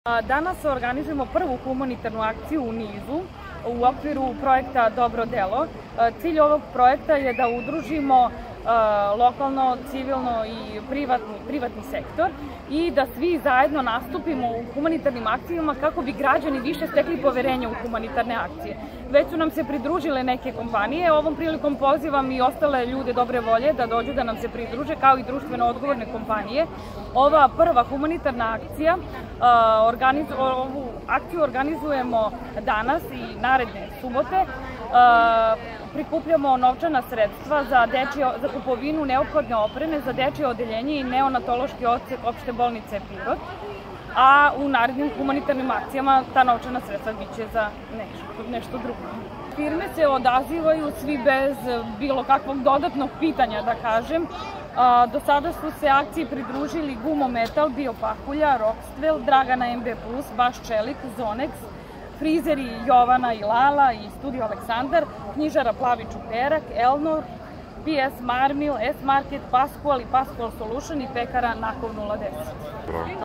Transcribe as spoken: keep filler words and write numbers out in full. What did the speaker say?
Danas organizujemo prvu humanitarnu akciju u Nizu u okviru projekta Dobro delo. Cilj ovog projekta je da udružimo lokalno, civilno i privatni, privatni sektor i da svi zajedno nastupimo u humanitarnim akcijama kako bi građani više stekli poverenje u humanitarne akcije. Već su nam se pridružile neke kompanije, ovom prilikom pozivam i ostale ljude dobre volje da dođu da nam se pridruže, kao i društveno odgovorne kompanije. Ova prva humanitarna akcija, ovu akciju organizujemo danas i naredne subote. Prikupljamo novčana sredstva za, dečije, za kupovinu neophodne opreme za dečije odeljenje i neonatološki odsek opšte bolnice Pirot, a u narednim humanitarnim akcijama ta novčana sredstva biće za nešto, nešto drugo. Firme se odazivaju svi bez bilo kakvog dodatnog pitanja, da kažem. Do sada su se akciji pridružili Gumo Metal, Biopahulja, Rockstwell, Dragana M B plus, Baš Čelik, Zonex, Frizeri Jovana i Lala i Studio Aleksandar, knjižara Plavi Čuperak, Elnor, P S Marmil, S Market, Pascual i Pascual Solution i pekara Nakov nula deset.